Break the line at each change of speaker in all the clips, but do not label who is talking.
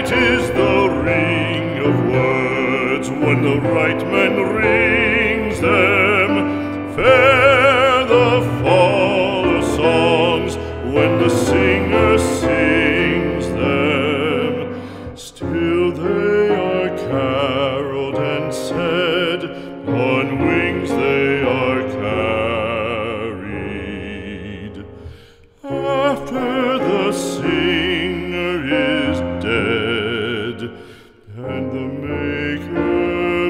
Sweet is the ring of words when the right man rings them. Fair the fall of songs when the singer sings them. Still they are caroled and said, on wings they are carried. After the singer is dead and the maker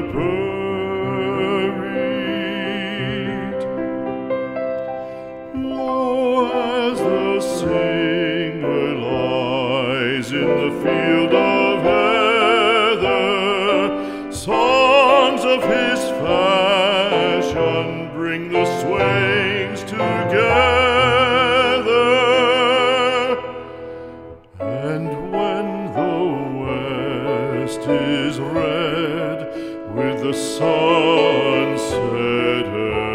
buried, lo, as the singer lies in the field of heather, songs of his fashion bring the swains together. And when the west is red with the sunset